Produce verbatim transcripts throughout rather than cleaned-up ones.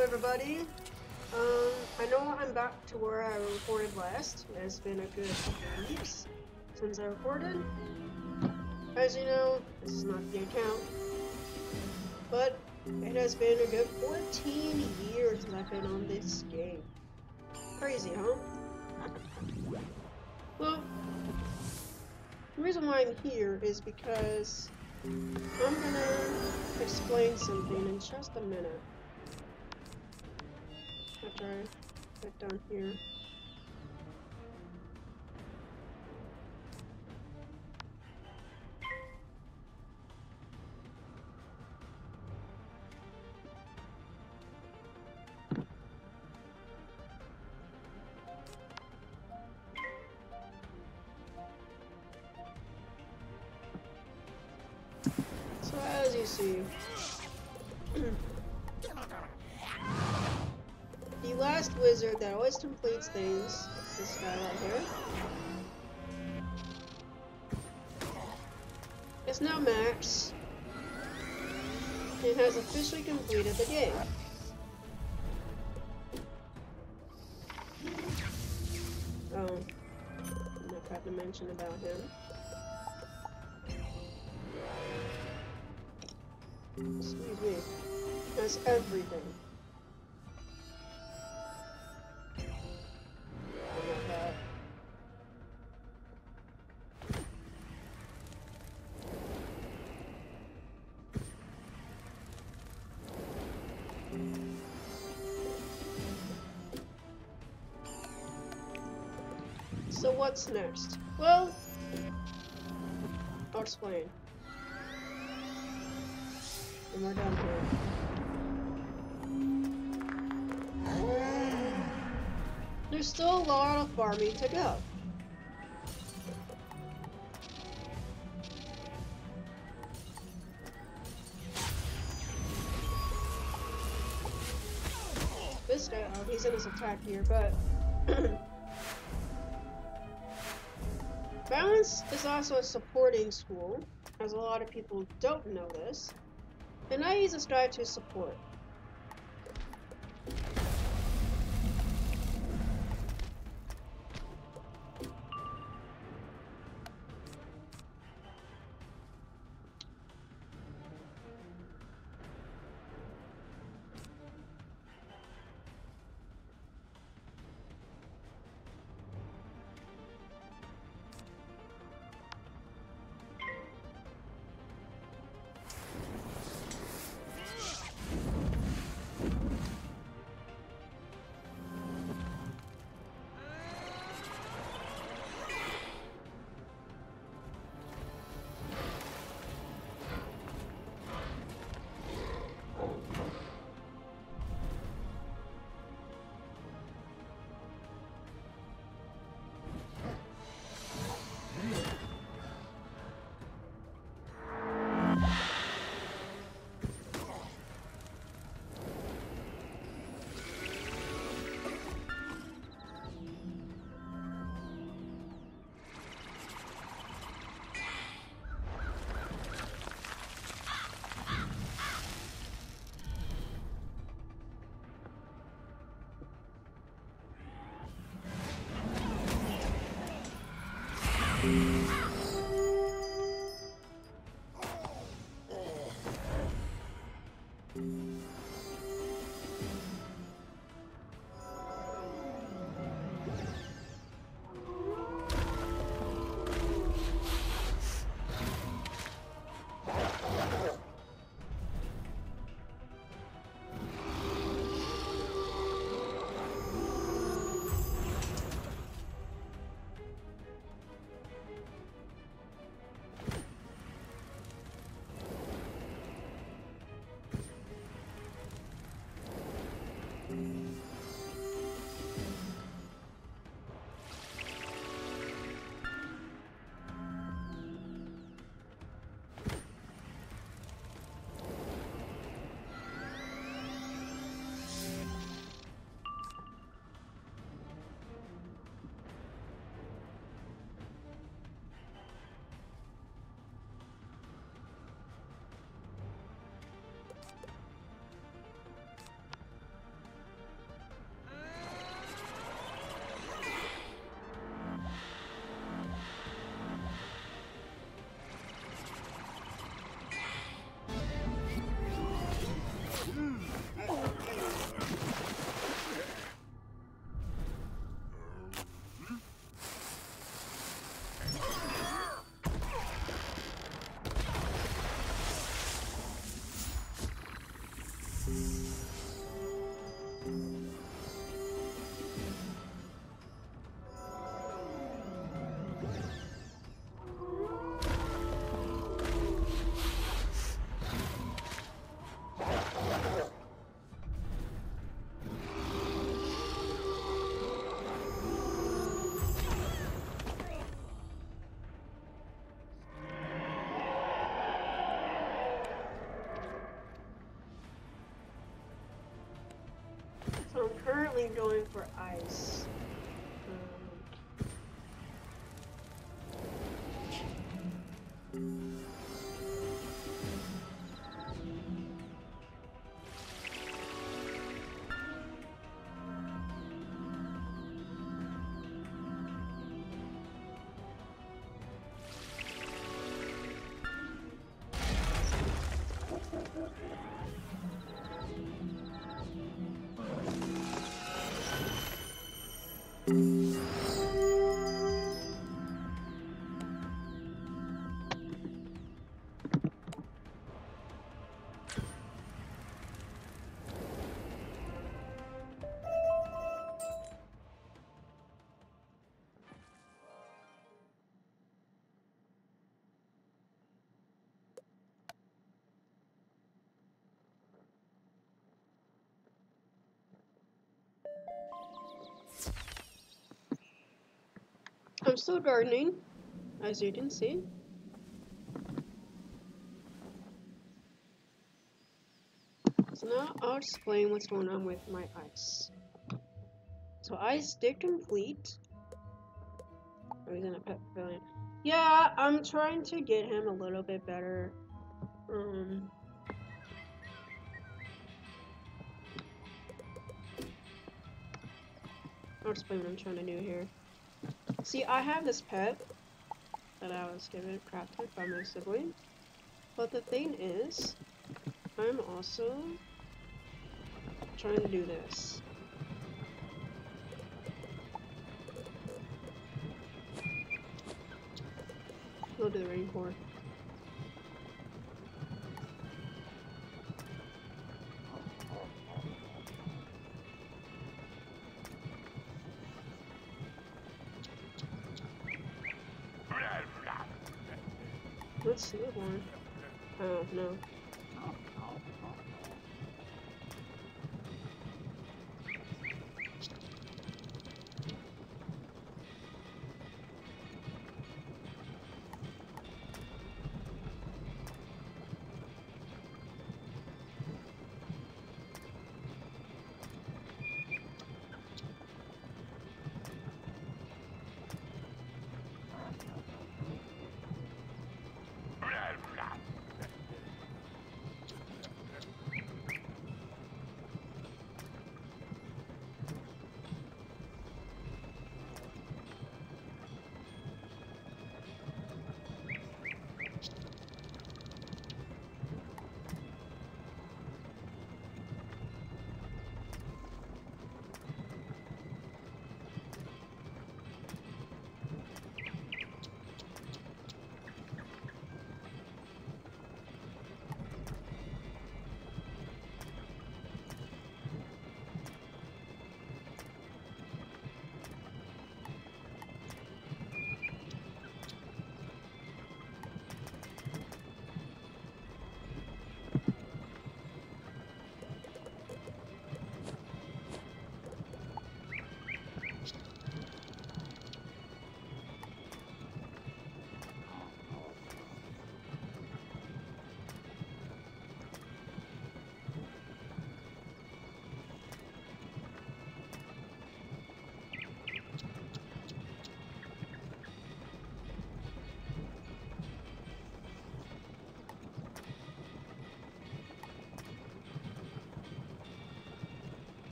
everybody. Um, I know I'm back to where I recorded last. It's been a good couple of weeks since I recorded. As you know, this is not the account, but it has been a good fourteen years that I've been on this game. Crazy, huh? Well, the reason why I'm here is because I'm gonna explain something in just a minute. After I get down here. So as you see, the last wizard that always completes things, this guy right here, is now Max and has officially completed the game. Oh, I forgot to mention about him. Excuse me. That's everything. Oh my god. So what's next? Well, I'll explain. And we're down here. There's still a lot of farming to go. This guy, oh, he's in his attack here, but Balance is also a supporting school, as a lot of people don't know this. And I use this guy to support. So I'm currently going for ice. Um, I'm still gardening, as you can see. So now I'll explain what's going on with my ice. So ice did complete. Oh, he's in a pet pavilion. Yeah, I'm trying to get him a little bit better. Um, I'll explain what I'm trying to do here. See, I have this pet that I was given crafted by my sibling. But the thing is, I'm also trying to do this. We'll do the raincore. Let's see one. Oh, no.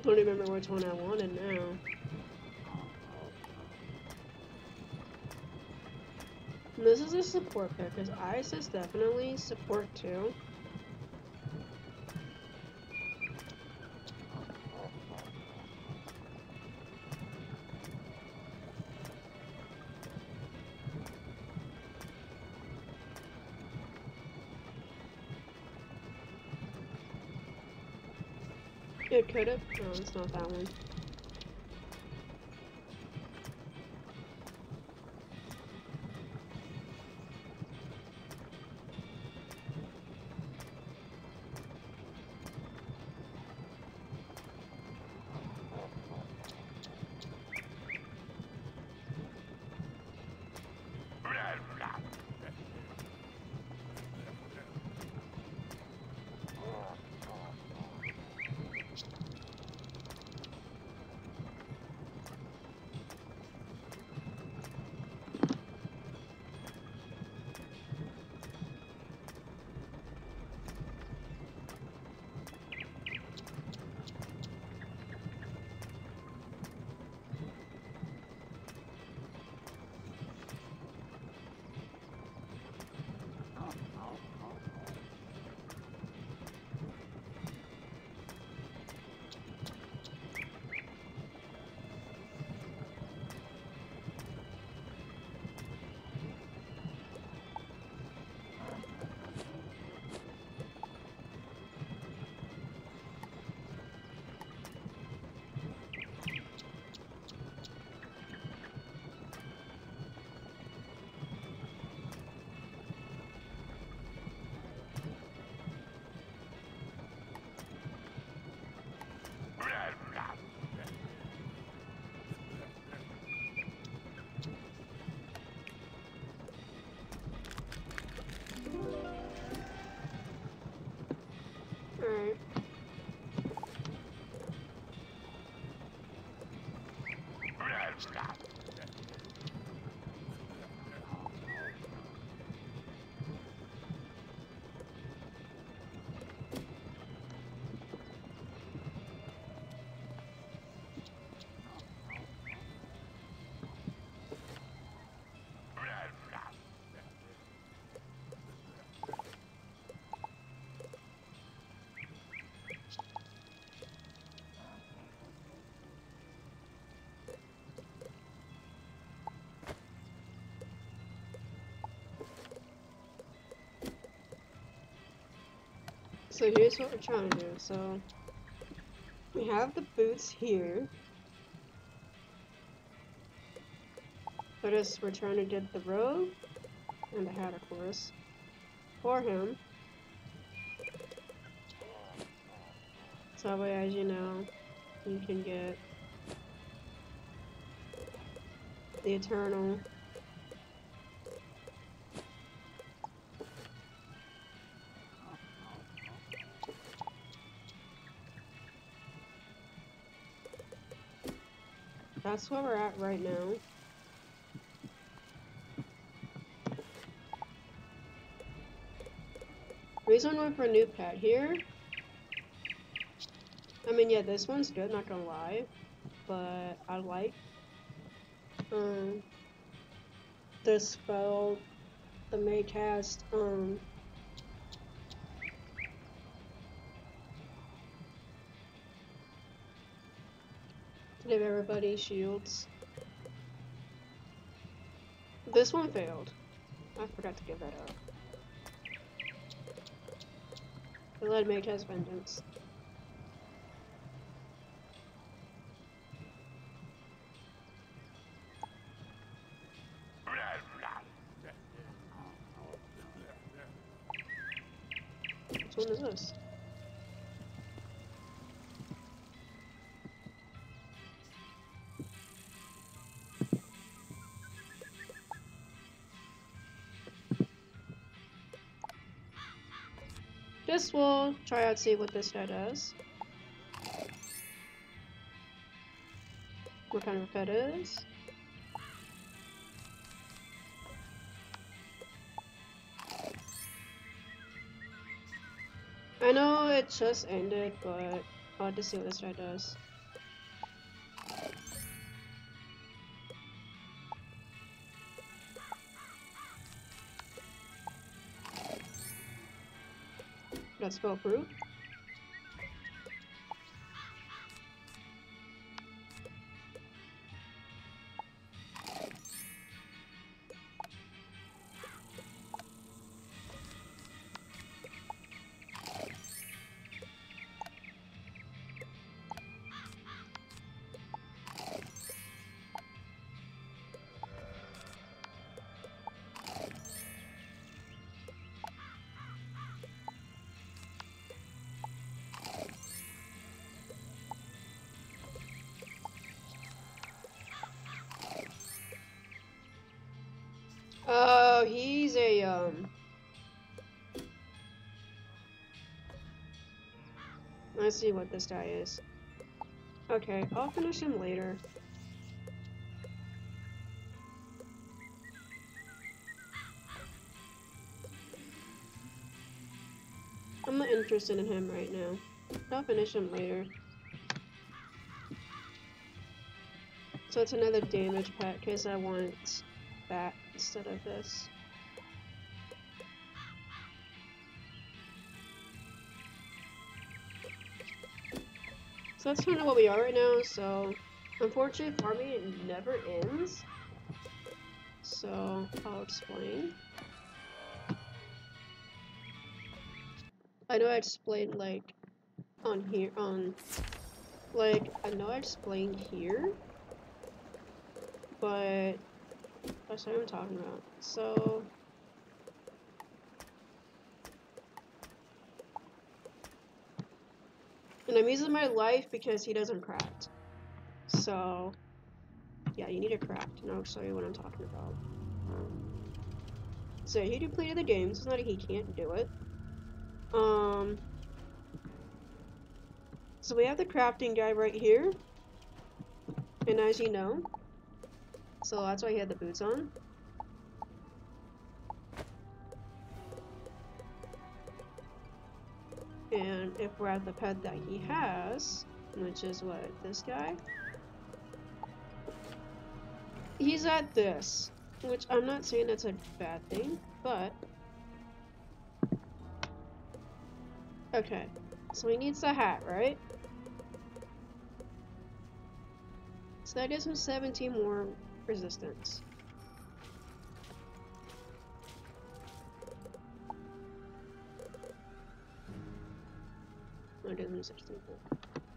don't remember which one I wanted now. And this is a support pick, because ice is definitely support too. It could have. No, it's not that one. Alright. So here's what we're trying to do. So we have the boots here. But as we're trying to get the robe and the hat, of course, for him. So that way, as you know, you can get the eternal. That's where we're at right now. Reason why for a new pet here. I mean, yeah, this one's good, not gonna lie, but I like um the spell the May cast um to give everybody shields. This one failed. I forgot to give that up. The lead mage has vengeance. Which one is this? This will try out see what this guy does. What kind of a pet it is. I know it just ended, but I'll have to see what this guy does. That spell fruit? Oh, he's a, um... Let's see what this guy is. Okay, I'll finish him later. I'm not interested in him right now. I'll finish him later. So it's another damage pet, because I want that instead of this. So that's kind of what we are right now, so unfortunately farming it never ends. So I'll explain. I know I explained like on here, on like I know I explained here, but that's what I'm talking about. So and I'm using my life because he doesn't craft. So yeah, you need to craft, and I'll show you what I'm talking about. So he completed the game, so it's not like he can't do it. Um, so we have the crafting guy right here, and as you know, so that's why he had the boots on. And if we're at the pet that he has, which is what, this guy? He's at this, which I'm not saying that's a bad thing, but... Okay, so he needs the hat, right? So that gives him seventeen more resistance. That gives him sixteen more.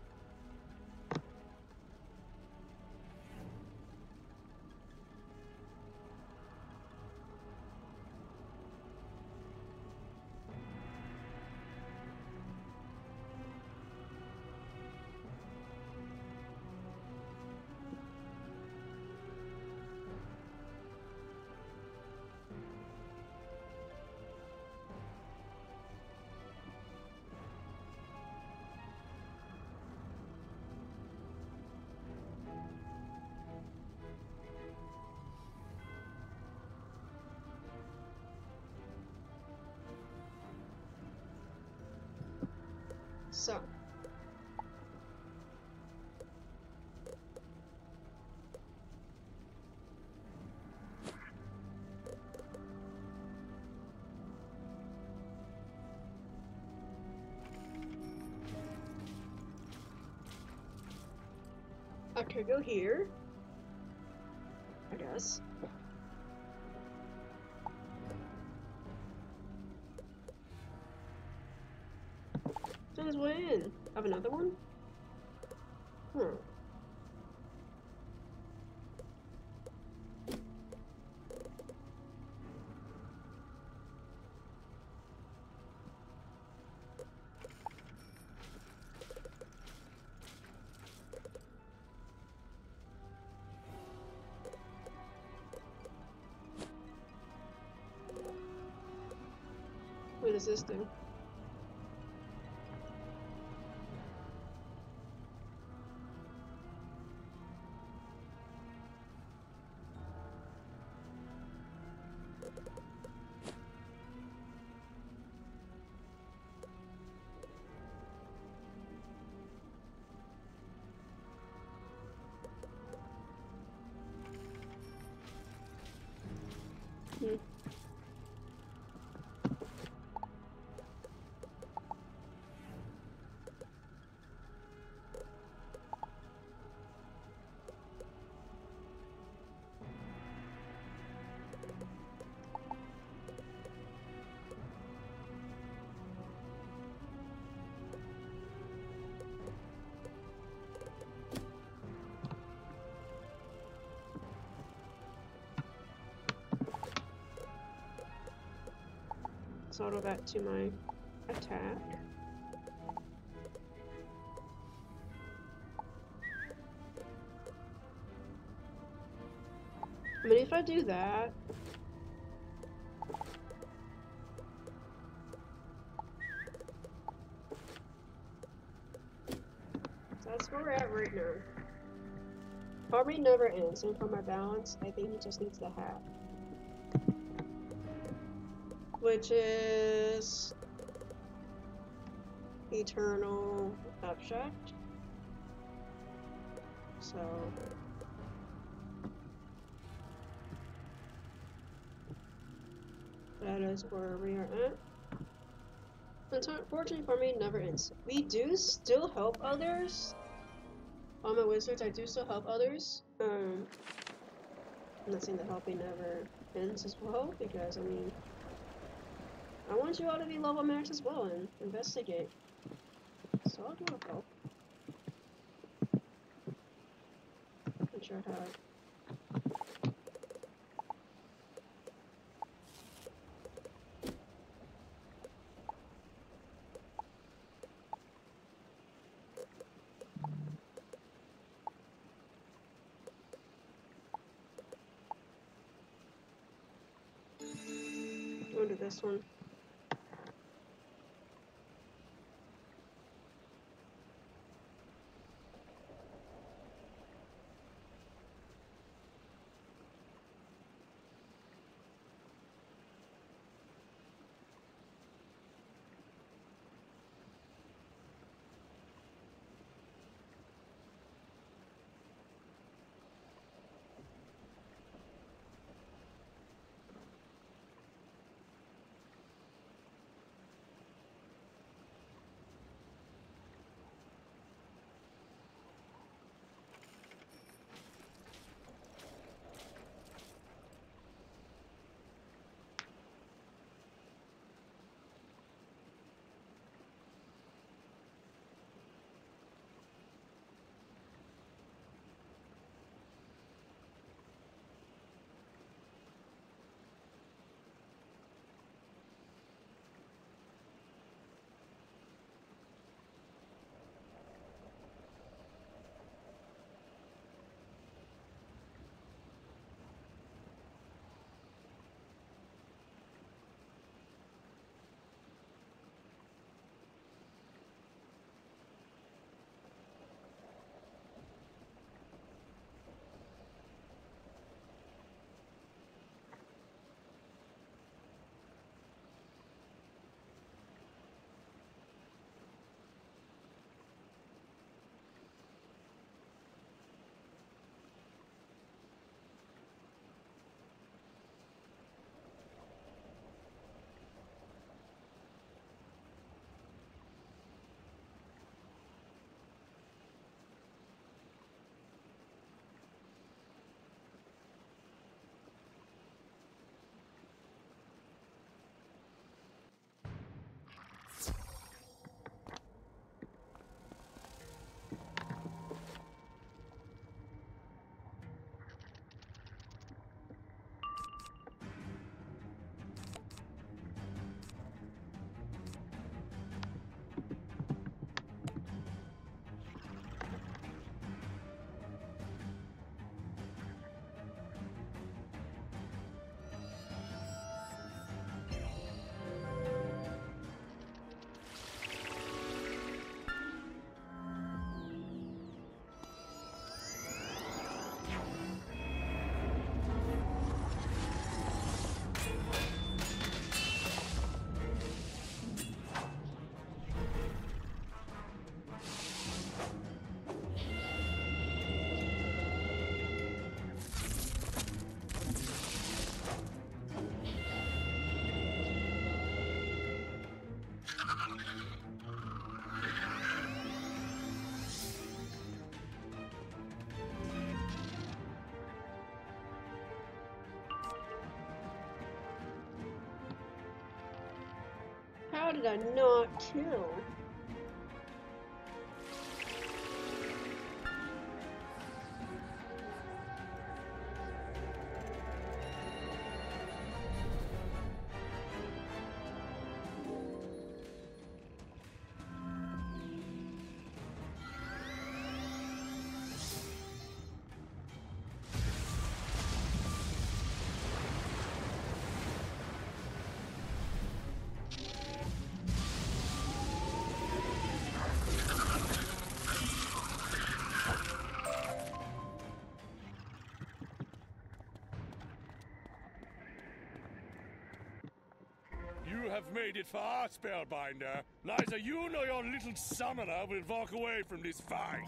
So. I could go here, I guess. Since when? I have another one? Hmm. What does this do? Hmm. auto back to my attack. I mean, if I do that, that's where we're at right now. Farming never ends, and for my balance, I think he just needs the hat. Which is Eternal Abstract. So that is where we are at. Unfortunately, farming never ends. We do still help others. On my wizards, I do still help others. Um, I'm not saying that helping never ends as well, because I mean, I want you all to be level max as well and investigate. So I'll do a help. Not sure how. I'll do this one. How did I not kill? made it far, Spellbinder. Neither you nor your little summoner will walk away from this fight.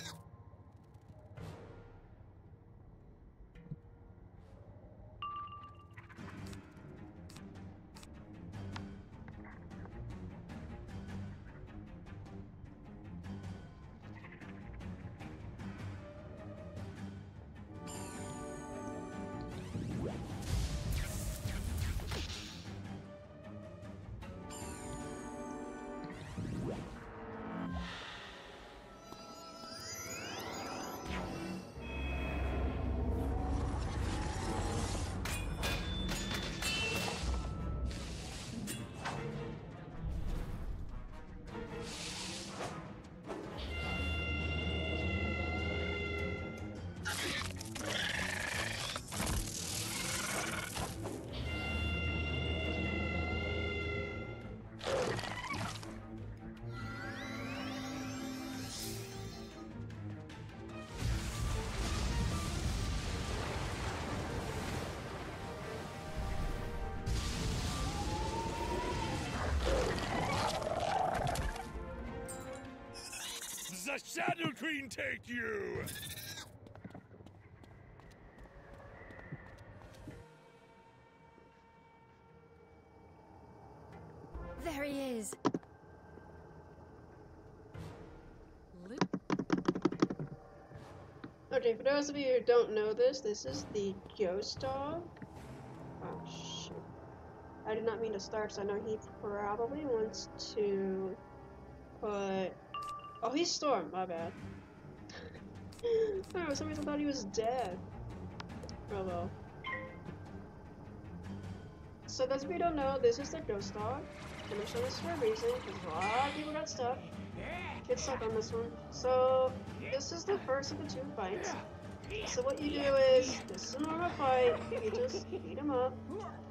The Shadow Queen take you! There he is. Okay, for those of you who don't know this, this is the ghost dog. Oh shit. I did not mean to start, so I know he probably wants to put... Oh, he's Storm, my bad. I don't know, for some reason I thought he was dead. Oh well. So those of you who don't know, this is the ghost dog. And I'm showing this for a reason, because a lot of people got stuck. Get stuck on this one. So, this is the first of the two fights. So what you do is, this is a normal fight, you just beat him up.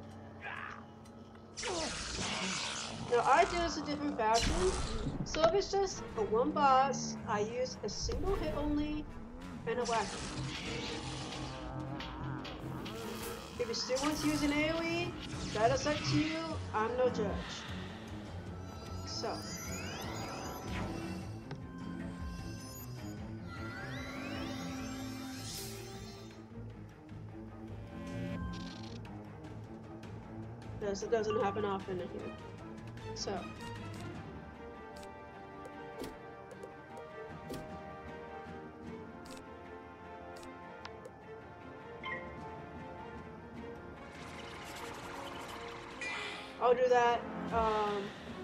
Now I do this a different fashion. So if it's just a one boss, I use a single hit only and a whack. If you still want to use an AoE, that is up to you, I'm no judge. So. This it doesn't happen often in here. So. I'll do that, um,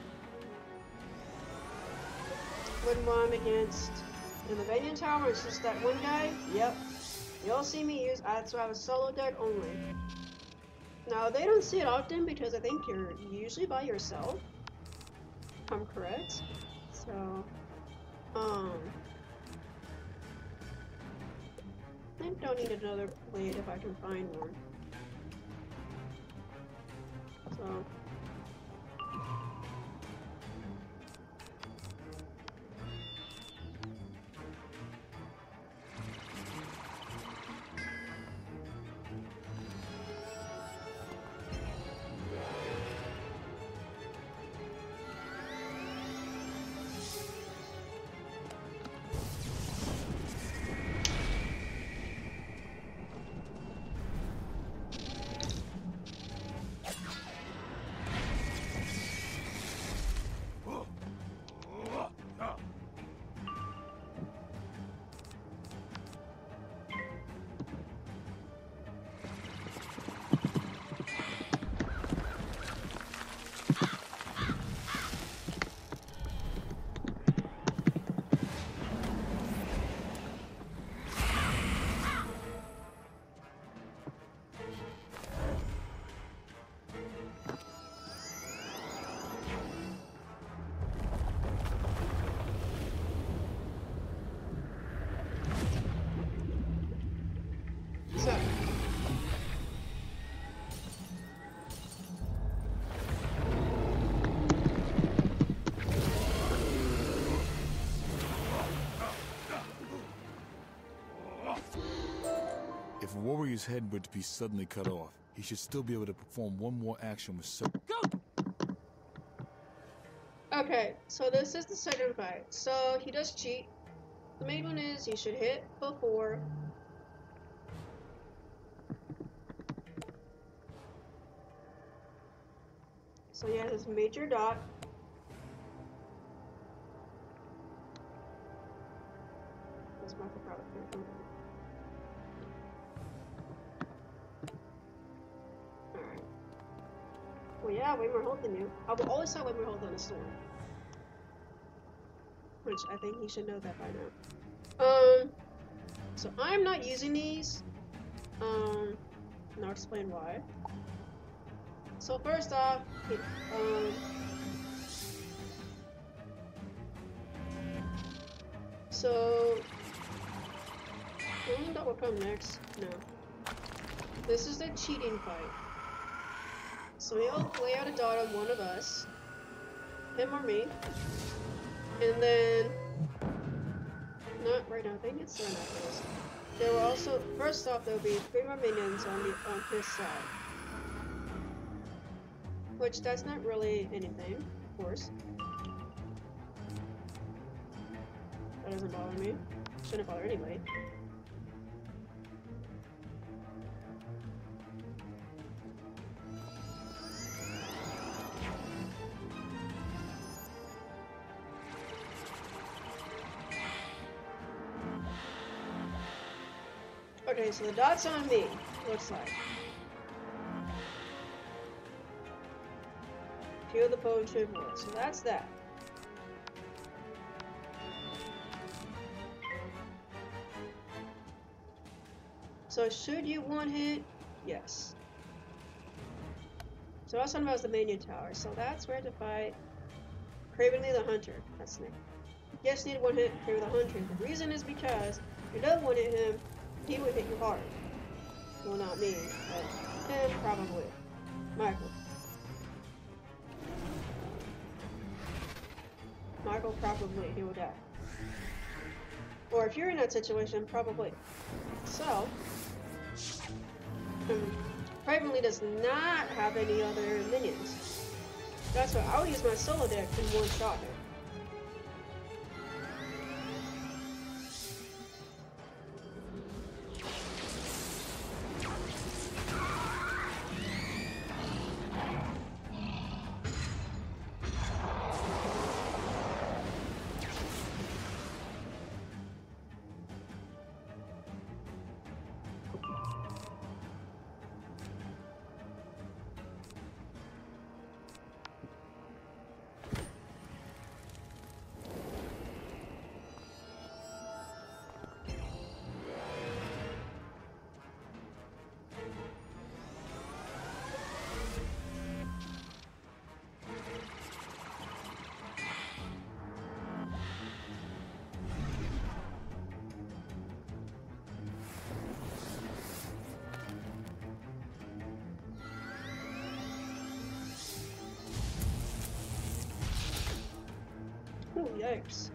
when I'm against in the Vanian Tower. It's just that one guy. Yep. You'll see me use, that's why I have a solo deck only. Now, they don't see it often because I think you're usually by yourself. If I'm correct. So, um, I don't need another blade if I can find one. So. If a warrior's head were to be suddenly cut off, he should still be able to perform one more action with so- Go! Okay, so this is the second fight. So he does cheat. The main one is you should hit before. So he has his major dot. This might be probably good. Alright. Well, yeah, way more health than you. I will always have way more health than a storm. Which I think he should know that by now. Um, so I'm not using these. Um, and I'll explain why. So first off, um, so I think that will come next. No, this is the cheating fight. So he'll lay out a dot on one of us, him or me, and then not right now. I think it's done after this. There will also first off there will be three more minions on the on his side. Which that's not really anything, of course. That doesn't bother me. Shouldn't bother anybody. Okay, so the dot's on me, looks like. Heal the potion more. So that's that. So should you one hit? Yes. So that's talking about the minion tower. So that's where to fight Cravenly the Hunter. That's Nick. Yes, need one hit Craven the Hunter. The reason is because if you don't one hit him, he would hit you hard. Well, not me, but him probably. Michael. Michael probably, he will die. Or if you're in that situation, probably. So, um, Cravenly does not have any other minions. That's why I would use my solo deck in one shot him. Oh, yikes.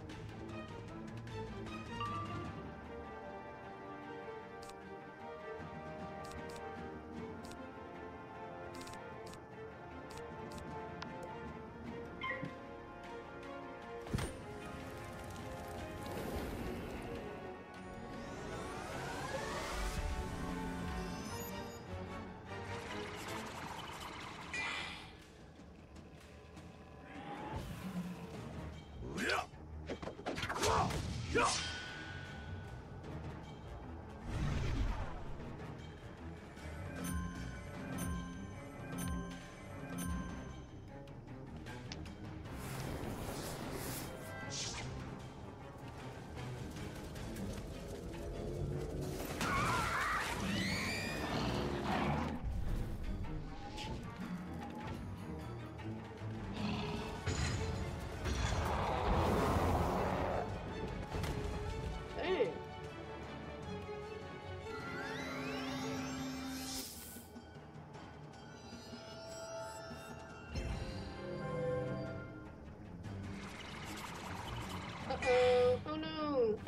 Uh-oh. Oh no.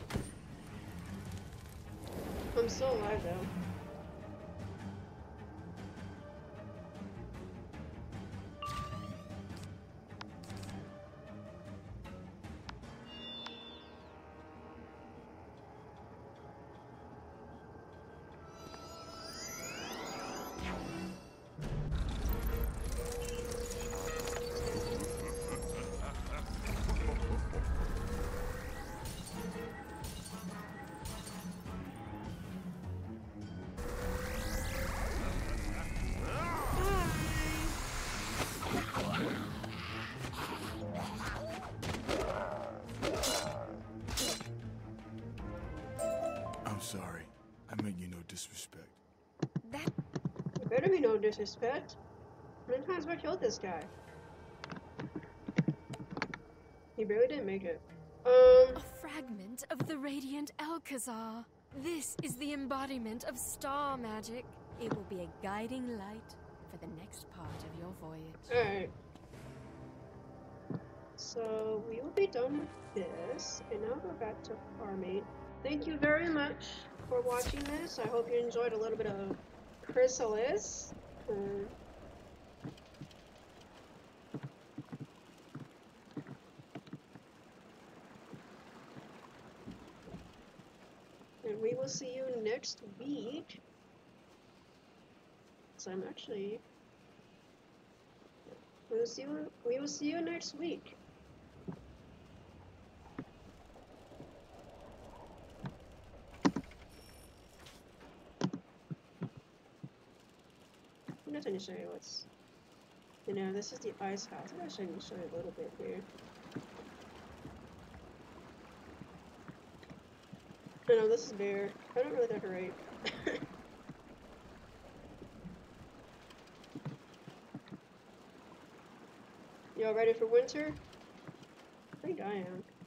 I'm still alive though. I'm sorry. I meant you no disrespect. That There better be no disrespect. How many times have I killed this guy? He barely didn't make it. Um, a fragment of the radiant Alcazar. This is the embodiment of star magic. It will be a guiding light for the next part of your voyage. alright. So we will be done with this, and now go back to farming. Thank you very much for watching this. I hope you enjoyed a little bit of Chrysalis. Um, and we will see you next week. So I'm actually. We will see you. We will see you next week. I'm just going to show you what's. You know, this is the ice house. I'm actually going to show you a little bit here. I know this is bare. I don't really decorate. Y'all ready for winter? I think I am.